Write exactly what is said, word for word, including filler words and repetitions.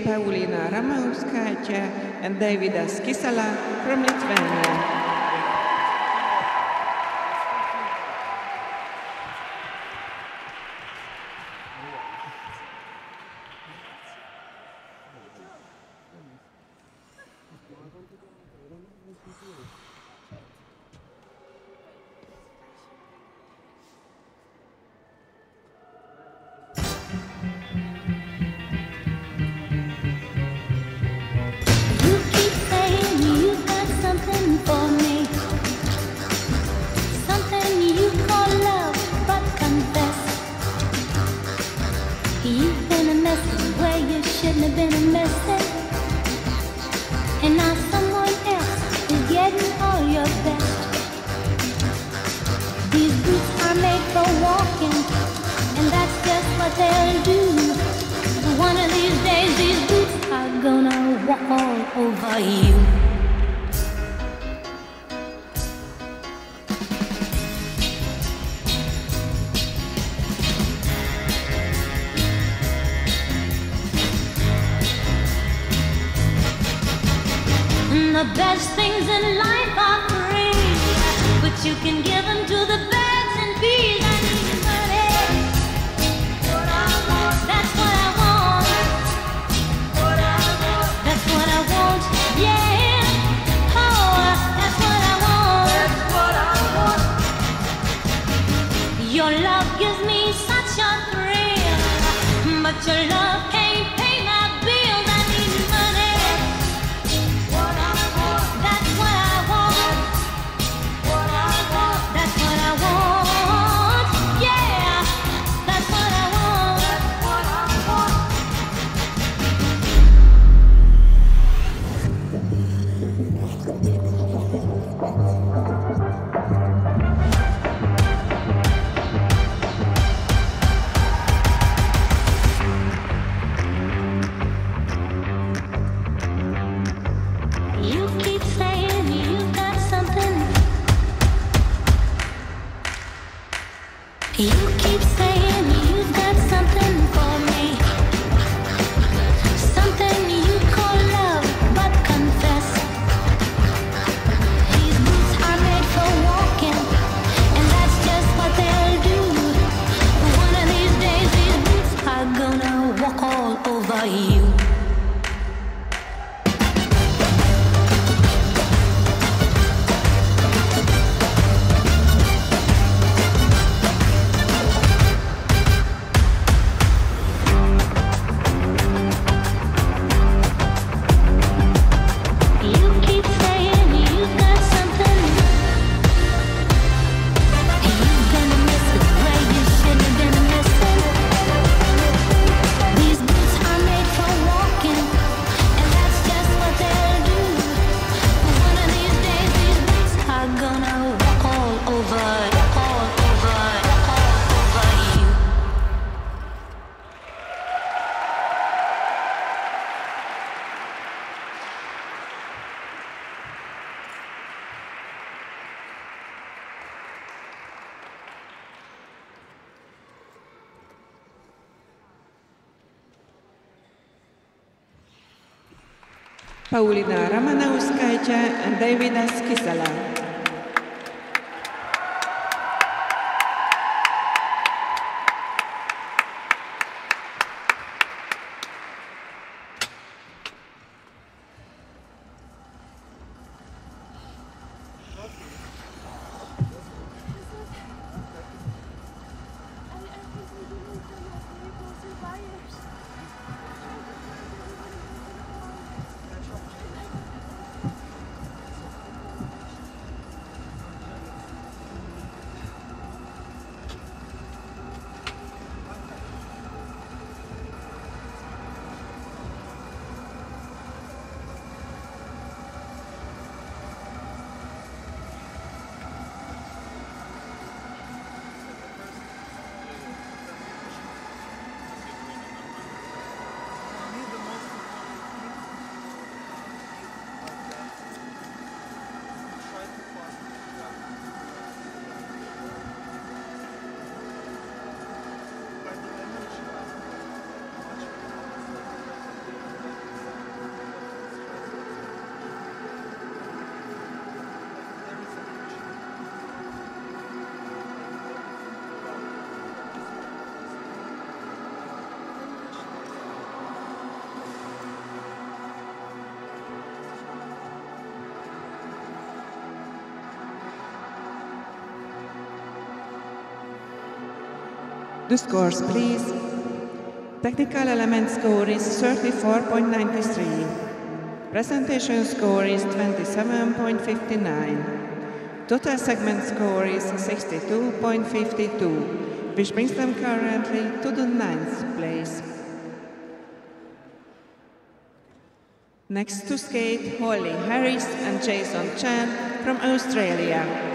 Paulina Ramauskaitė and Davidas Kisala from Lithuania. The best things in life are free, but you can give them to the birds and bees. I need money. What I want, that's what I want. What I want, that's what I want. Yeah. Oh, that's what I want. That's what I want. Your love gives me such a thrill, but your love can't pay my bills. I need money. You keep saying you've got something for me, something you call love, but confess these boots are made for walking, and that's just what they'll do. One of these days these boots are gonna walk all over you. Paulina Ramanauskaitė and Davidas Kisala. The scores, please. Technical element score is thirty-four point nine three. Presentation score is twenty-seven point five nine. Total segment score is sixty-two point five two, which brings them currently to the ninth place. Next to skate, Holly Harris and Jason Chan from Australia.